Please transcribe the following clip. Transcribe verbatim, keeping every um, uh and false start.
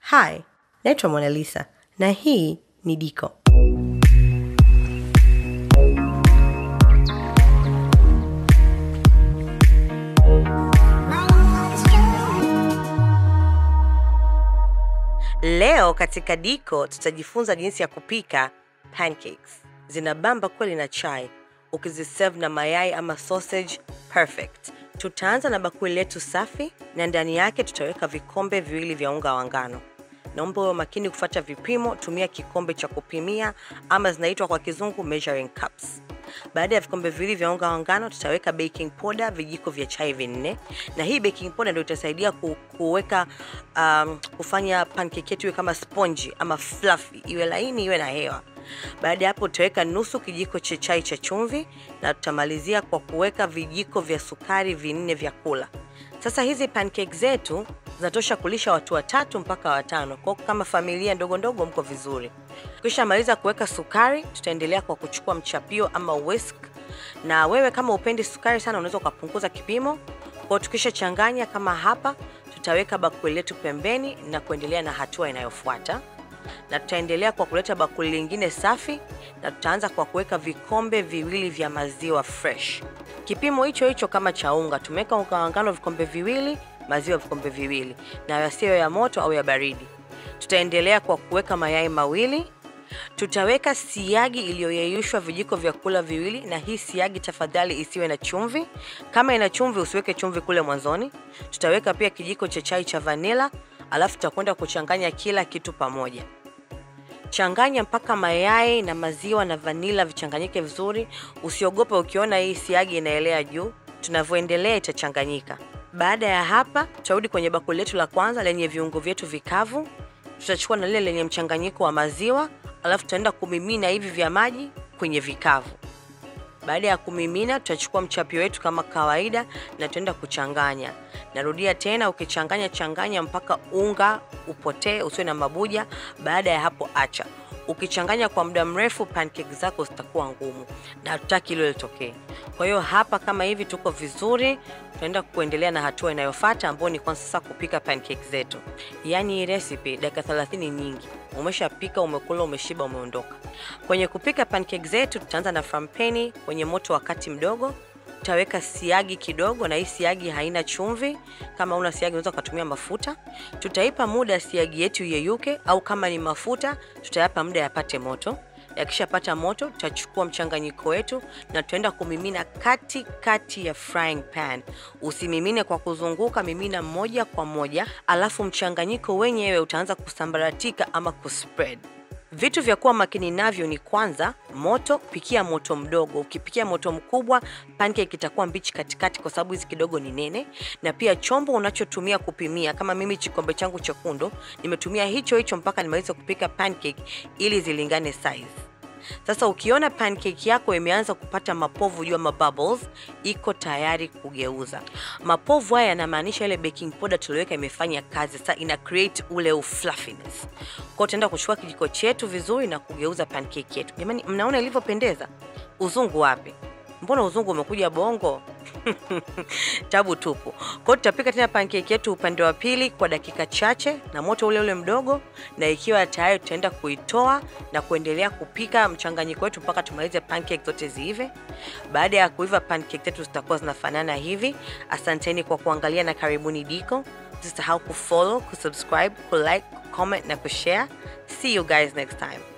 Hi, naitwa Monalisa na hii ni Diko. Leo katika Diko tutajifunza jinsi ya kupika pancakes. Zinabamba kweli na chai. Ukiziserve na mayai ama sausage, perfect. Tutaanza na bakuli letu safi na ndani yake tutaweka vikombe viwili vya unga wa ngano. Naomba uwe makini kufuata vipimo, tumia kikombe cha kupimia ama zinaitwa kwa kizungu measuring cups. Baada ya vikombe viwili vya unga wa ngano tutaweka baking powder vijiko vya chai vinne, na hii baking powder ndio itasaidia ku, kuweka um, kufanya pancake yetu iwe kama sponge ama fluffy, iwe laini, iwe na hewa. Baada ya hapo tutaweka nusu kijiko cha chai cha chumvi na tutamalizia kwa kuweka vijiko vya sukari vinne vya kula. Sasa hizi pancakes zetu zinatosha kulisha watu watatu mpaka watano. Kwa kama familia ndogo ndogo mko vizuri. Kisha maliza kuweka sukari, tutaendelea kwa kuchukua mchapio ama whisk. Na wewe kama upendi sukari sana unaweza kupunguza kipimo. Kwa tukisha changanya kama hapa, tutaweka bakuli letu pembeni na kuendelea na hatua inayofuata. Na tutaendelea kwa kuleta bakuli lingine safi na tutaanza kwa kuweka vikombe viwili vya maziwa fresh. Kipimo hicho hicho kama cha unga, tumeweka unga wa ngano vikombe viwili, maziwa vikombe viwili, na yasiyo ya moto au ya baridi. Tutaendelea kwa kuweka mayai mawili. Tutaweka siagi iliyoyeyushwa vijiko vya kula viwili, na hii siagi tafadhali isiwe na chumvi. Kama ina chumvi usiweke chumvi kule mwanzoni. Tutaweka pia kijiko cha chai cha vanilla, alafu tutakwenda kuchanganya kila kitu pamoja. Changanya mpaka mayai na maziwa na vanilla vichanganyike vizuri. Usiogope ukiona hii siagi inaelea juu. Tunavyoendelea itachanganyika. Baada ya hapa, tutarudi kwenye bakuli letu la kwanza lenye viungo vyetu vikavu. Tutachukua na lile lenye mchanganyiko wa maziwa, alafu tutaenda kumimina hivi vya maji kwenye vikavu. Baada ya kumimina, tutachukua mchapio wetu kama kawaida na tutaenda kuchanganya. Narudia tena, ukichanganya changanya mpaka unga upotee, usiwe na mabuja. Baada ya hapo acha. Ukichanganya kwa muda mrefu pancake zako zitakuwa ngumu na hatutaki hilo litokee. Kwa hiyo hapa kama hivi tuko vizuri, tutaenda kuendelea na hatua inayofuata ambayo ni kwanza sasa kupika pancake zetu. Yaani recipe dakika thelathini nyingi. Umeshapika, umekula, umeshiba, umeondoka. Kwenye kupika pancake zetu tutaanza na frampeni kwenye moto wa kati mdogo. Tutaweka siagi kidogo, na hii siagi haina chumvi. Kama una siagi unaweza kutumia mafuta. Tutaipa muda siagi yetu yeyuke, au kama ni mafuta tutayapa muda yapate moto. Yakishapata moto tutachukua mchanganyiko wetu na tutaenda kumimina kati kati ya frying pan. Usimimine kwa kuzunguka, mimina moja kwa moja, alafu mchanganyiko wenyewe utaanza kusambaratika ama kuspread. Vitu vya kuwa makini navyo ni kwanza moto, pikia moto mdogo. Ukipikia moto mkubwa pancake itakuwa mbichi katikati kwa sababu hizi kidogo ni nene, na pia chombo unachotumia kupimia. Kama mimi kikombe changu chekundu nimetumia hicho hicho mpaka nimalize kupika pancake ili zilingane size. Sasa ukiona pancake yako imeanza kupata mapovu juu ama bubbles, iko tayari kugeuza. Mapovu haya yanamaanisha ile baking powder tuliweka imefanya kazi, sasa ina create ule fluffiness. Kwa tutaenda kuchukua kijiko chetu vizuri na kugeuza pancake yetu. Jamani, mnaona ilivyopendeza? Uzungu wapi? Mbona uzungu umekuja bongo? Tabu tupu. Kwa tutapika tena pancake yetu upande wa pili kwa dakika chache na moto ule ule mdogo, na ikiwa tayari tutaenda kuitoa na kuendelea kupika mchanganyiko wetu mpaka tumalize pancake zote ziive. Baada ya kuiva pancake zetu zitakuwa zinafanana hivi. Asanteni kwa kuangalia na karibuni Diko. Usisahau kufollow, kusubscribe, kulike, comment na kushare. See you guys next time.